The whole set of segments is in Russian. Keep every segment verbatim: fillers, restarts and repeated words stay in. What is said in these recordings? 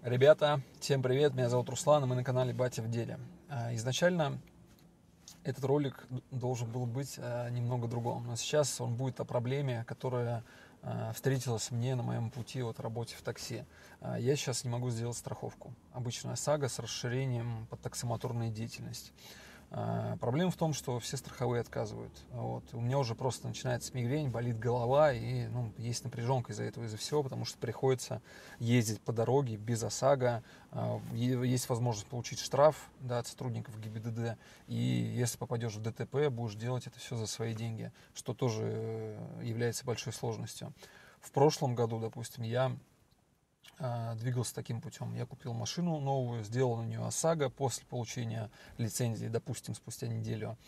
Ребята, всем привет, меня зовут Руслан, и мы на канале Батя в деле. Изначально этот ролик должен был быть немного другом, но сейчас он будет о проблеме, которая встретилась мне на моем пути от работы в такси. Я сейчас не могу сделать страховку. Обычная ОСАГО с расширением под таксомоторную деятельность. Проблема в том, что все страховые отказывают. Вот. У меня уже просто начинается мигрень, болит голова, и ну, есть напряженка из-за этого, из-за всего, потому что приходится ездить по дороге без ОСАГО. Есть возможность получить штраф, да, от сотрудников ГИБДД, и если попадешь в ДТП, будешь делать это все за свои деньги, что тоже является большой сложностью. В прошлом году, допустим, я двигался таким путем. Я купил машину новую, сделал на нее ОСАГО после получения лицензии, допустим, спустя неделю.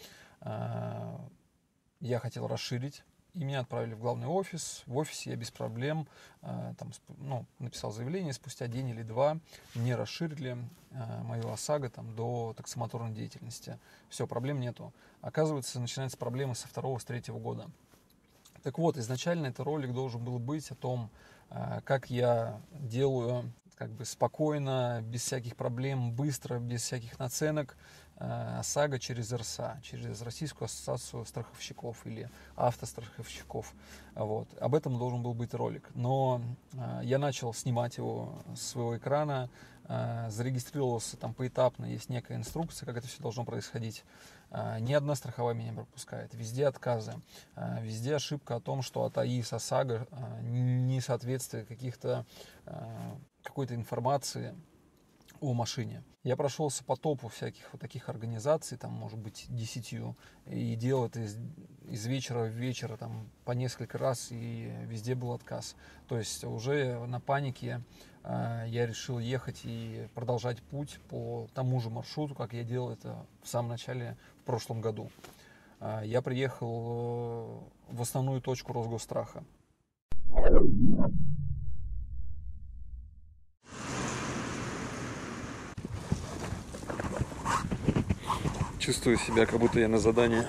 Я хотел расширить, и меня отправили в главный офис. В офисе я без проблем там, ну, написал заявление, спустя день или два мне расширили мою ОСАГО там, до таксомоторной деятельности. Все, проблем нету. Оказывается, начинаются проблемы со второго, с третьего года. Так вот, изначально этот ролик должен был быть о том, как я делаю как бы спокойно, без всяких проблем, быстро, без всяких наценок ОСАГО через эр эс а, через Российскую ассоциацию страховщиков или автостраховщиков. Вот. Об этом должен был быть ролик. Но я начал снимать его с своего экрана, зарегистрировался там поэтапно, есть некая инструкция, как это все должно происходить. Ни одна страховая меня не пропускает. Везде отказы. Везде ошибка о том, что от АИС, ОСАГО несоответствие каких-то какой-то информации о машине. Я прошелся по топу всяких вот таких организаций, там, может быть, десятью, и делал это из, из вечера в вечер, там, по несколько раз, и везде был отказ. То есть уже на панике э, я решил ехать и продолжать путь по тому же маршруту, как я делал это в самом начале в прошлом году. Э, я приехал в основную точку Росгосстраха. Чувствую себя, как будто я на задании.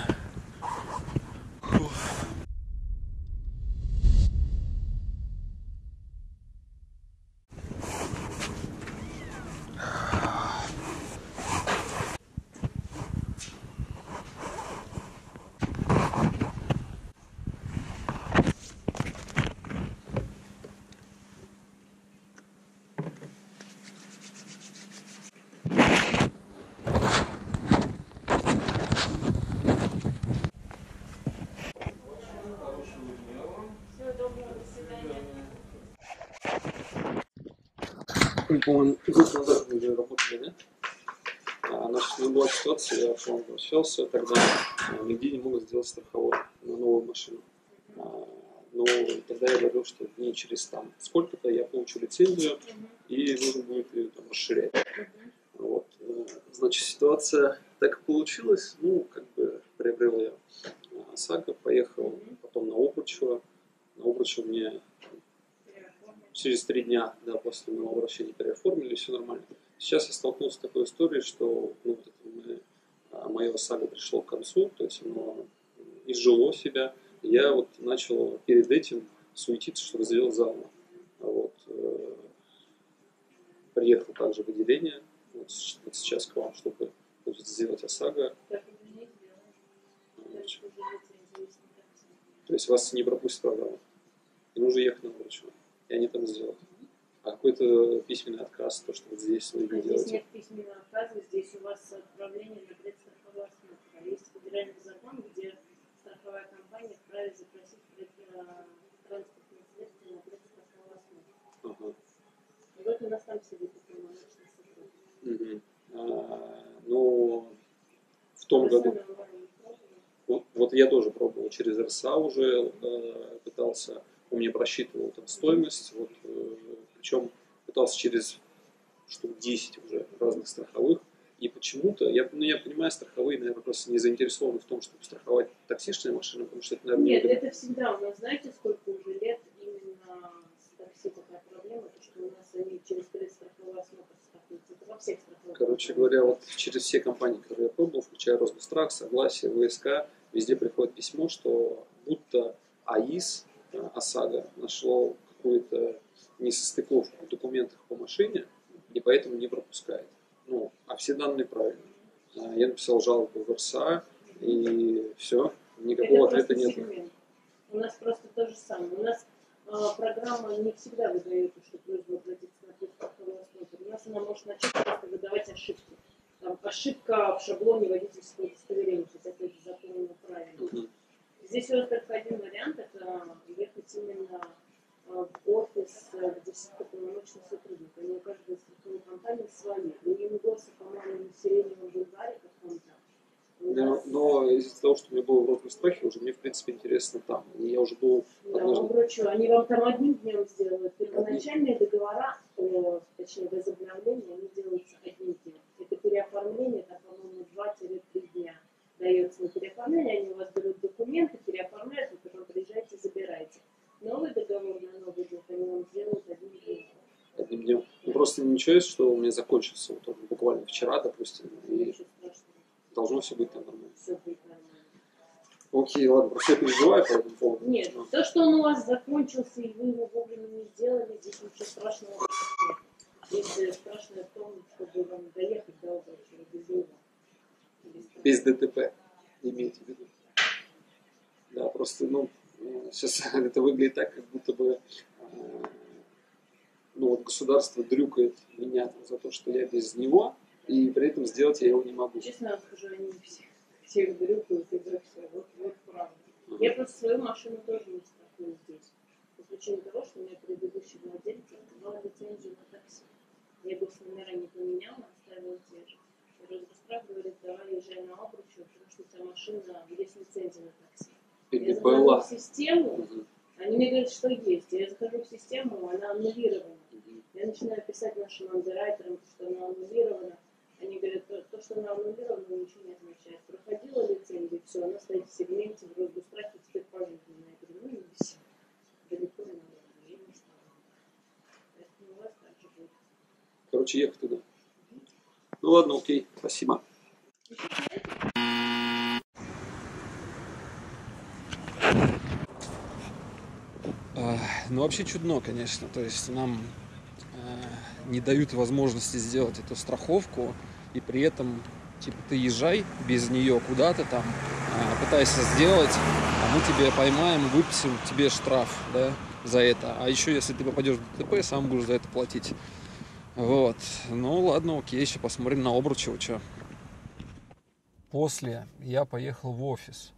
Мы, по-моему, год назад уже работали, да? А, значит, у меня была ситуация, я к вам возвращался, тогда а, нигде не могут сделать страховой на новую машину. А, но тогда я говорил, что дней через там сколько-то я получу лицензию и нужно будет ее там расширять. Вот. Значит, ситуация так и получилась, ну, как бы приобрел я ОСАГО, поехал потом на Обручево. На Обручево мне через три дня, да, после моего обращения переоформили, все нормально. Сейчас я столкнулся с такой историей, что ну, вот это мы, мое ОСАГО пришло к концу, то есть оно изжило себя. Я вот начал перед этим суетиться, чтобы сделать заново. Вот. Приехал также в отделение, вот, вот сейчас к вам, чтобы вот, сделать ОСАГО. То есть вас не пропустит программа. И нужно ехать на Обручево. И они там сделают. А какой-то письменный отказ, то, что вот здесь вы не делаете? Здесь нет письменного отказа, здесь у вас отправление на предстраховой осмотр. Есть федеральный закон, где страховая компания вправе запросить транспортное средство на предстраховой осмотр. Ага. И вот у нас там сидит уполномоченный сотрудник. Угу. А, ну, в том Вы году... Вот, вот я тоже пробовал через эр эс а уже э, пытался, он мне просчитывал там стоимость, вот, э, причем пытался через штук десять уже разных страховых, и почему-то, я, ну, я понимаю, страховые, наверное, просто не заинтересованы в том, чтобы страховать таксишные машины, потому что это, наверное, Нет, не... это всегда у нас, знаете, сколько уже лет именно с такси такая проблема, то, что у нас они через предстраховой осмотр страхуются, это во всех страховых. Короче говоря, вот через все компании, которые я пробовал, включая Росгострах, Согласие, вэ эс ка, везде приходит письмо, что будто АИС, ОСАГО нашло какую-то несостыковку в документах по машине, и поэтому не пропускает. Ну, а все данные правильные. Я написал жалобу в эр эс а, и все, никакого Это ответа просто нет. сегмент. У нас просто то же самое. У нас а, программа не всегда выдает, что просьба обратиться на предстраховой осмотр. У нас она может начать просто выдавать ошибки. Там, ошибка в шаблоне водительского удостоверения, хотя это заполнено правильно. Угу. Здесь у нас только один вариант, это ехать именно в офис, где сидит полномочный сотрудник. Они у каждой страховой компании свои. У Юнгоса, по-моему, население в Болгарии каком-то. Но, но из-за того, что у меня было в Росгострахе, уже мне, в принципе, интересно там. И я уже был... Да, однажды... врачу. Они вам там одним днем сделают. Первоначальные договора, о, точнее, возобновления, они делаются одним днем. Это переоформление, там, по-моему, два-три дня дается на переоформление. Они у вас берут документы, переоформляют, вы потом приезжаете, забираете. Новый договор на новый год они вам сделают одним днем. Одним днем. Ну, просто ничего есть, что у меня закончился вот он, буквально вчера, допустим, и Ничего страшного. должно все быть там нормально. Все будет нормально. Окей, ладно, просто я переживаю по этому поводу. Нет, Но... то, что он у вас закончился, и вы его вовремя не сделали, здесь ничего страшного нет. Здесь страшное в том, чтобы вам доехать до Обручева без него. Без ДТП, имейте в виду. Да, просто, ну, сейчас это выглядит так, как будто бы ну, вот государство дрюкает меня за то, что я без него, и при этом сделать я его не могу. Честно вам скажу, они все, всех дрюкают и за все. Вот, вот правда. Uh-huh. Я просто свою машину тоже не страхую здесь. По причине того, что у меня предыдущий владелец открывал лицензию на такси. Я госномера не поменяла, оставила те же. И Росгострах говорит, давай езжай на Обручево, потому что у тебя машина, есть лицензия на такси. Я захожу в систему, uh-huh. Они мне говорят, что есть. Я захожу в систему, она аннулирована. Uh-huh. Я начинаю писать нашим андеррайтерам, что она аннулирована. Они говорят, то, то, что она аннулирована, ничего не означает. Проходила лицензию, все, она стоит в сегменте, в Росгострахе, теперь пожизненно. Я говорю, ну не все. Далеко не надо, я не стала. Поэтому у вас так же будет. Короче, ехать туда. Uh-huh. Ну ладно, окей, спасибо. Ну, вообще чудно, конечно. То есть нам э, не дают возможности сделать эту страховку, и при этом, типа, ты езжай без нее куда-то там, э, пытайся сделать, а мы тебя поймаем, выписываем тебе штраф, да, за это. А еще, если ты попадешь в ДТП, сам будешь за это платить. Вот. Ну, ладно, окей, еще посмотрим на Обручево, что. После я поехал в офис.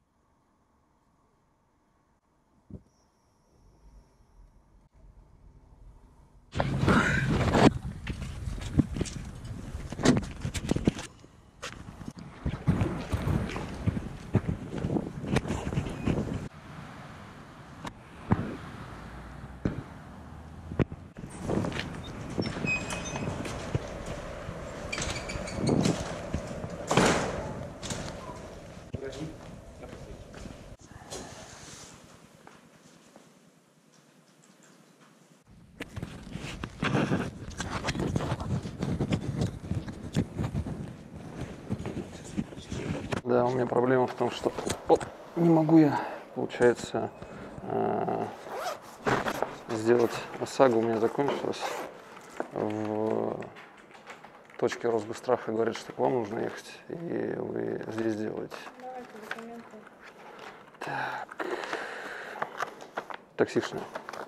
Да, у меня проблема в том, что оп, не могу я, получается, э, сделать ОСАГО. У меня закончилась в точке Росгостраха. Говорят, что к вам нужно ехать, и вы здесь сделаете. Давайте документы. Так. Таксишная.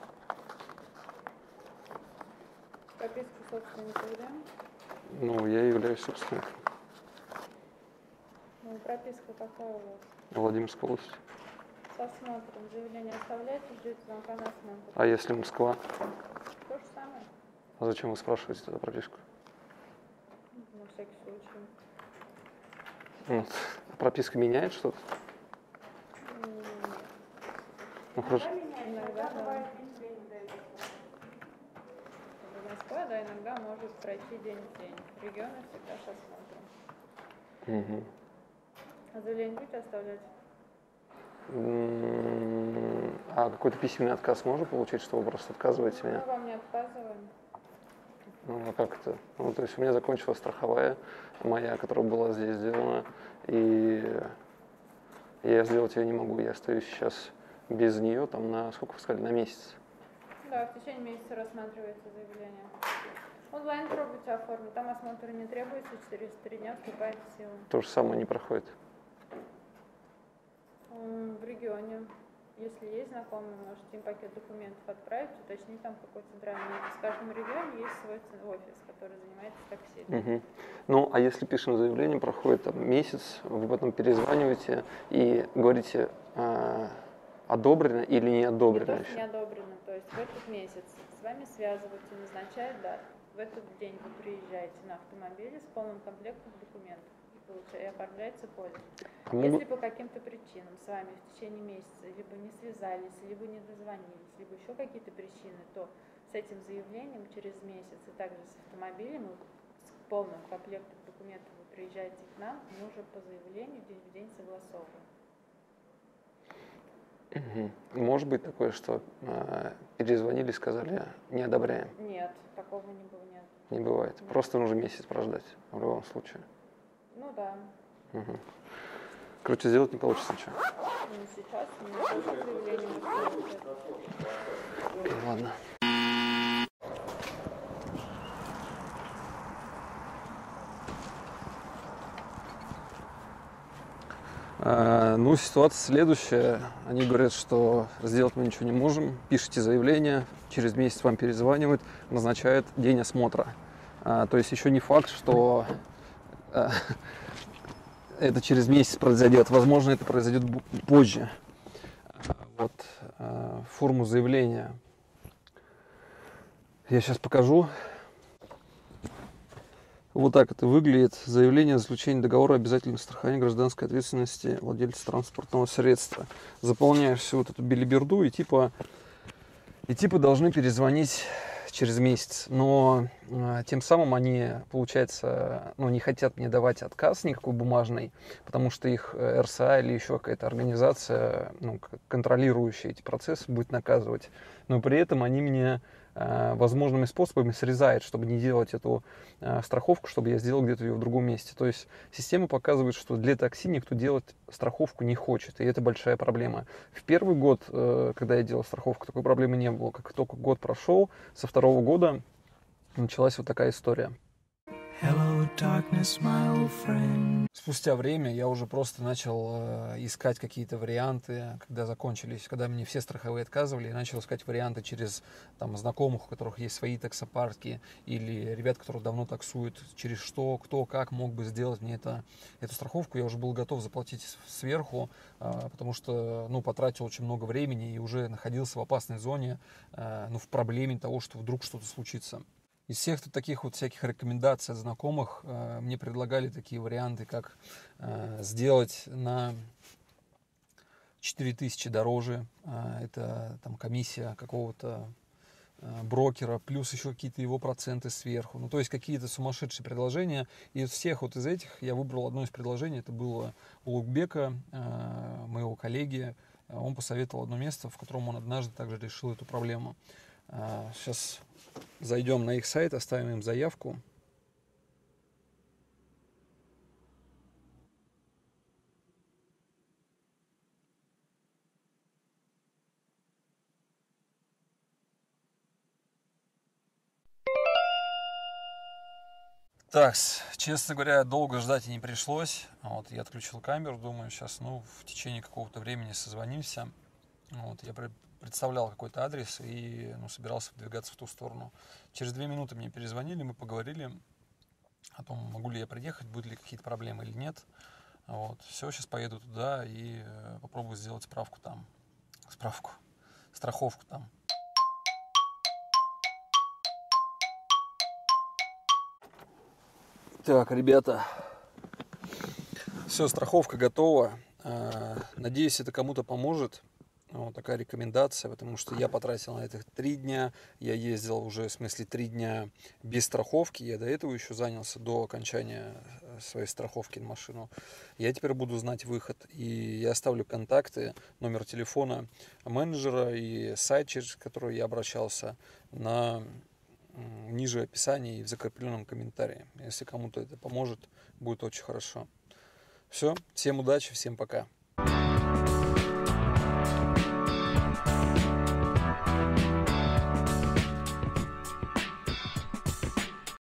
Прописку собственника где? Ну, я являюсь собственником. Ну, прописка какая у вас? Владимирская область. С осмотром заявление оставляете, ждете звонка на осмотр. А если Москва? То же самое. А зачем вы спрашиваете тогда прописку? На всякий случай. Ну, прописка меняет что-то? Ну, хорошо. Иногда бывает день дает. Москва, да, иногда может пройти день в день. Регионы всегда с осмотром. Угу. А заявление будете оставлять? А какой-то письменный отказ можно получить, что вы просто отказываете Мы мне? вам не отказываем. Ну, а как это? Ну, то есть у меня закончилась страховая моя, которая была здесь сделана, и я сделать ее не могу. Я остаюсь сейчас без нее, там, на, сколько вы сказали, на месяц? Да, в течение месяца рассматривается заявление. Онлайн пробуйте оформить, там осмотр не требуется, через три дня вступает в силу. То же самое не проходит. М, В регионе, если есть знакомые, можете им пакет документов отправить, уточнить там какой центральный офис. В каждом регионе есть свой ц- офис, который занимается такси. Мгм. Ну, а если пишем заявление, проходит там месяц, вы потом перезваниваете и говорите, а, одобрено или не Не одобрено то, что не еще? одобрено, то есть в этот месяц с вами связываются, назначают дату. В этот день вы приезжаете на автомобиле с полным комплектом документов и, получа- и оформляется полис. А могу- Если по каким-то причинам с вами в течение месяца либо не связались, либо не дозвонились, либо еще какие-то причины, то с этим заявлением через месяц и также с автомобилем с полным комплектом документов вы приезжаете к нам, мы уже по заявлению день в день согласовываем. Мгм. Может быть такое, что а, перезвонили, сказали, не одобряем. Нет, такого не было, нет. Не бывает. Нет. Просто нужно месяц прождать в любом случае. Ну да, Мгм. Короче, сделать не получится ничего. не сейчас, не только заявление мы сделали. Ладно. А, Ну, ситуация следующая. Они говорят, что сделать мы ничего не можем. Пишите заявление, через месяц вам перезванивают, назначают день осмотра. А, То есть еще не факт, что а, это через месяц произойдет. Возможно, это произойдет бу- позже. А, Вот а, форму заявления я сейчас покажу. Вот так это выглядит. Заявление о заключении договора о обязательном страховании гражданской ответственности владельца транспортного средства. Заполняешь всю вот эту белиберду и типа, и типа должны перезвонить через месяц. Но э, тем самым они, получается, ну, не хотят мне давать отказ никакой бумажный, потому что их э, эр эс а или еще какая-то организация, ну, к- контролирующая эти процессы, будет наказывать. Но при этом они мне э, возможными способами срезают, чтобы не делать эту э, страховку, чтобы я сделал где-то ее в другом месте. То есть система показывает, что для такси никто делать страховку не хочет, и это большая проблема. В первый год, э, когда я делал страховку, такой проблемы не было. Как только год прошел, со второго года началась вот такая история. Hello, darkness, my old friend. Спустя время я уже просто начал э, искать какие-то варианты, когда закончились, когда мне все страховые отказывали, я начал искать варианты через там, знакомых, у которых есть свои таксопарки, или ребят, которые давно таксуют, через что, кто, как мог бы сделать мне это, эту страховку. Я уже был готов заплатить сверху, э, потому что ну, потратил очень много времени и уже находился в опасной зоне, э, ну, в проблеме того, что вдруг что-то случится. Из всех тут таких вот всяких рекомендаций от знакомых э, мне предлагали такие варианты, как э, сделать на четыре тысячи дороже. Э, это там комиссия какого-то э, брокера, плюс еще какие-то его проценты сверху. Ну, то есть какие-то сумасшедшие предложения. И из всех вот из этих я выбрал одно из предложений. Это было у Лукбека, э, моего коллеги. Он посоветовал одно место, в котором он однажды также решил эту проблему. Э, сейчас... Зайдем на их сайт, оставим им заявку. Так, честно говоря, долго ждать и не пришлось. Вот, я отключил камеру, думаю, сейчас, ну, в течение какого-то времени созвонимся. Вот, я pre- представлял какой-то адрес и, ну, собирался выдвигаться в ту сторону. Через две минуты мне перезвонили, мы поговорили о том, могу ли я приехать, будут ли какие-то проблемы или нет. Вот, все, сейчас поеду туда и э, попробую сделать справку там. Справку. Страховку там. Так, ребята, все, страховка готова. А, Надеюсь, это кому-то поможет. Вот такая рекомендация, потому что я потратил на это три дня. Я ездил уже, в смысле, три дня без страховки. Я до этого еще занялся, до окончания своей страховки на машину. Я теперь буду знать выход. И я оставлю контакты, номер телефона менеджера и сайт, через который я обращался, на ниже описании и в закрепленном комментарии. Если кому-то это поможет, будет очень хорошо. Все, всем удачи, всем пока.